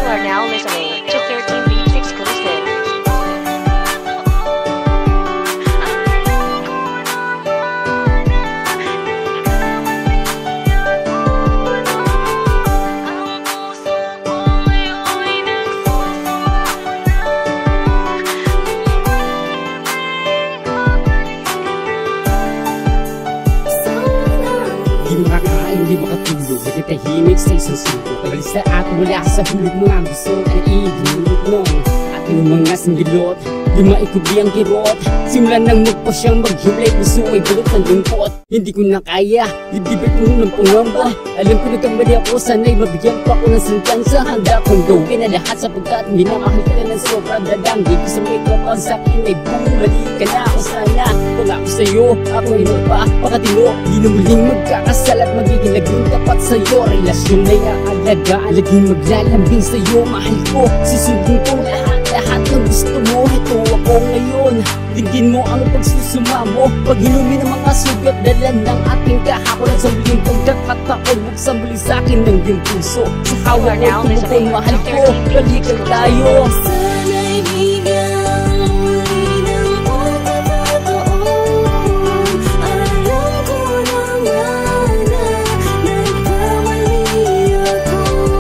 are now listening to 13 Beats exclusive. Di makakain, di makatulog, nagtitahimik sa isang suko. Pagalis na ako, wala ka sa hulog mga gusto. Ang iigilit nung ating mga singgilot, di maikubi ang kirot. Simulan nang magpasyang maghimlay, puso ay balot ng lungkot. Hindi ko na kaya, dibdibit mo ng pangamba. Alam ko nagkamali ako, sana'y mabigyan pa ko ng sentensa. Handa kong gawin na lahat sapagkat hindi na mahal ka ng sobrang dadang. Di ko sa may kapag sa'kin ay bumalik ka na ako sana. Wala ko sa'yo, ako ay magpapakatino. Di na muling magkakasal at magiging laging tapat sa'yo. Relasyon na iaalagaan, laging maglalambing sa'yo. Mahal ko, susundin ko lahat ng gusto mo. Ito ako ngayon, tingin mo ang pagsusuma mo. Pag hinumi ng mga sugat, dalan ng ating kahapon. At sabihin pagkakataon, buksan muli sa'kin ng iyong puso. Sa kawan ko, tumukong mahal ko, balikan tayo. Sana'y bigyan muli ng pagkakataon. Alam ko naman na nagkamali ako.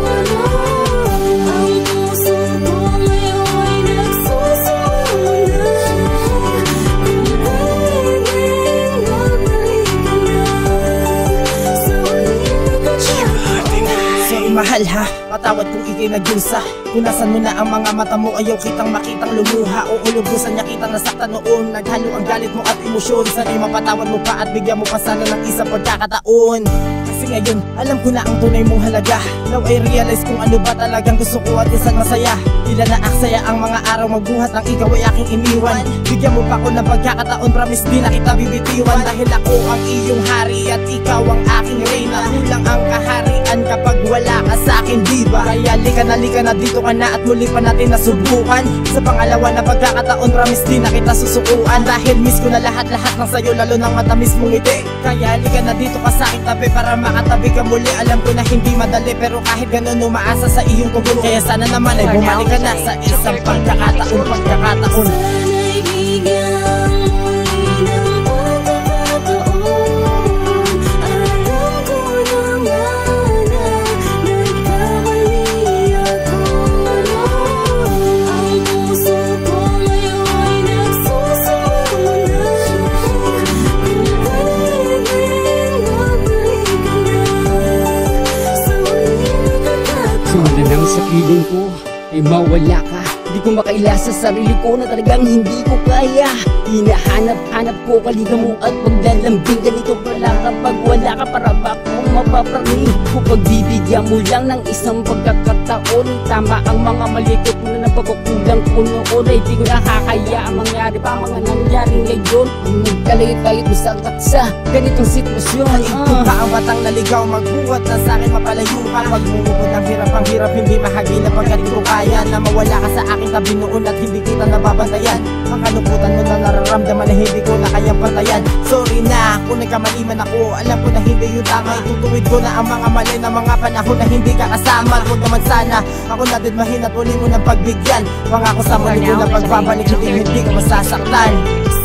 Ang puso ko ngayon'y nagsusumuna. Kung pwedeng magbalik ka na sa huling pagkakataon. Sorry mahal ha, patawad kung ikay nagdusa. Punasan mo na ang mga mata mo, ayaw kitang makitang lumuha. O ulubusan niya kitang nasaktan noon. Naghalo ang galit mo at emosyon. Sana'y mapatawad mo pa at bigyan mo pa sana ng isang pagkakataon. Kasi ngayon, alam ko na ang tunay mong halaga. Now I realize kung ano ba talagang gusto ko at isang masaya. Tila na aksaya ang mga araw magbuhat ng ikaw ay aking iniwan. Bigyan mo pa ko ng pagkakataon, promise di na kita bibitiwan. Dahil ako ang iyong hari at ikaw ang aking reyna. Kulang ang kaharian kapag wala ka sa akin, diba? Kaya lika na dito ka na at muli pa natin nasubukan. Sa pangalawa na pagkakataon, promise di na kita susukuan. Dahil miss ko na lahat-lahat ng sayo, lalo ng matamis mong ngiti. Kaya lika na dito ka sa aking tabi para makatabi ka muli. Alam ko na hindi madali, pero kahit ganun umaasa sa iyong tugon. Kaya sana naman ay bumalik ka na sa isang pagkakataon. Sana'y bigyan muli ng pagkakataon. Alam ko naman na nagkamali ako. Ang puso ko ngayon'y nagsusumuna. Kung pwedeng magbalik ka na sa huling pagkakataon. Simula nang sa piling ko ay mawala ka. Di ko makaila sa sarili ko na talagang hindi ko kaya. Hinahanap-hanap ko kaliga mo at paglalambing. Ganito pala kapag wala ka, para ba akong mapapraning? Kung pagbibigyan mo lang ng isang pagkakataon, tama ang mga malikot mo na pagkukulang ko noon. Ay di ko nakakaya ang mangyari pa, mga nangyari ngayon. Ang nagkalayo tayo sa katsa ganitong sitwasyon. Kung pa ang batang naligaw, magbuhat na sa'kin mapalayuhan. Wag mumukod ng hirap, ang hirap hindi mahagila. Pagkat di ko kaya na mawala ka sa aking tabi noon at hindi kita nababantayan. Ang kalungkutan mo na nararamdaman na hindi ko na kayang pantayan. Sorry na kung nagkamali man ako, alam ko na hindi yung tama. Itutuwid ko na ang mga mali na mga panahon na hindi ka kasama. Huwag naman sana ako nadidmahin at uli mo ng pagbigyan. Pangako sa muli ko na pagbabalik, hindi ka masasaktan.